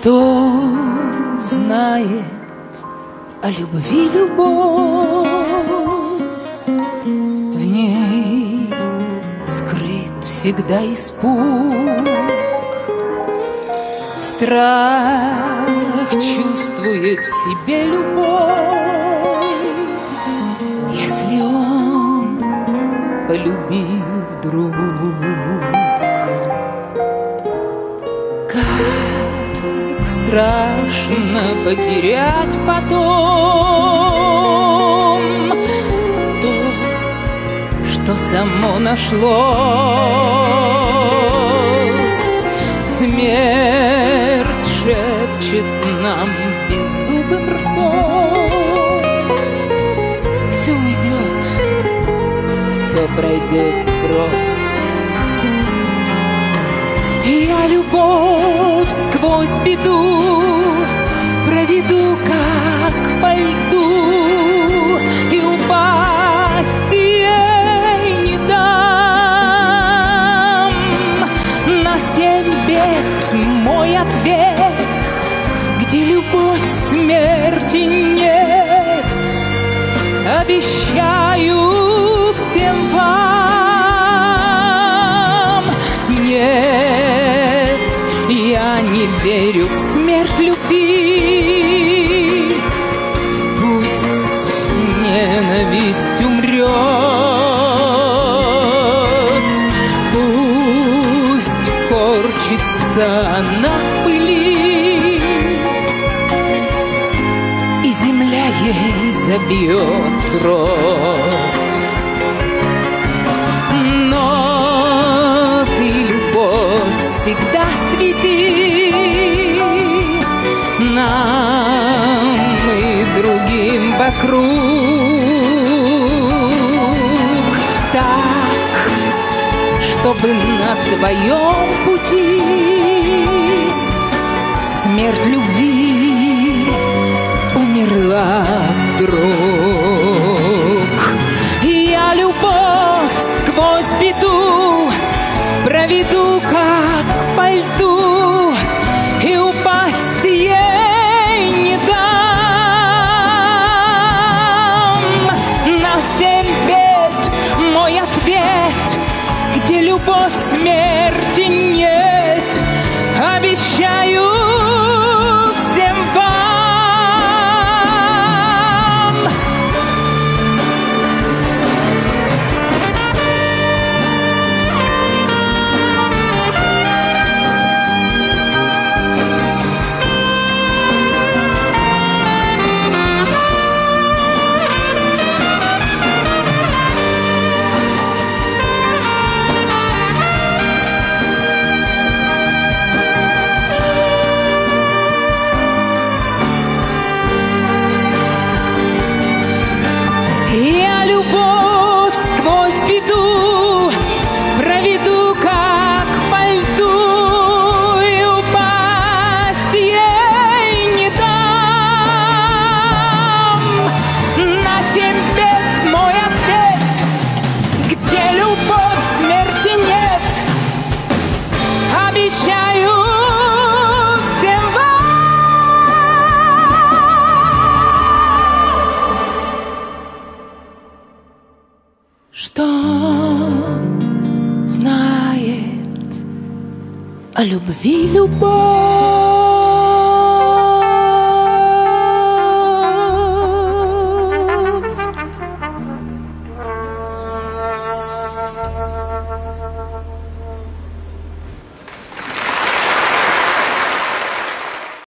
Кто знает о любви любовь, в ней скрыт всегда испуг. Страх чувствует в себе любовь, если он полюбил вдруг. Как страшно потерять потом то, что само нашлось. Смерть шепчет нам беззубым ртом: все уйдет, все пройдет брось. Я любовь сквозь беду проведу, как по льду, и упасть ей не дам. На 7 бед мой ответ, где любовь смерти нет. Обещаю всем вам: нет, я не верю в смерть любви. Пусть ненависть умрет, пусть корчится она в пыли, и земля ей забьет рот. Но ты, любовь, всегда свети нам и другим вокруг, так, чтобы на твоем пути смерть любви умерла вдруг. Я любовь сквозь беду проведу, как по льду, и упасть ей не дам. На 7 бед мой ответ, где любовь смерти нет. Обещаю всем вам. Я любовь сквозь беду проведу, как по льду, и упасть ей не дам. На 7 бед мой ответ, где любовь смерти нет. Обещаю всем вам. Что знает о любви любовь?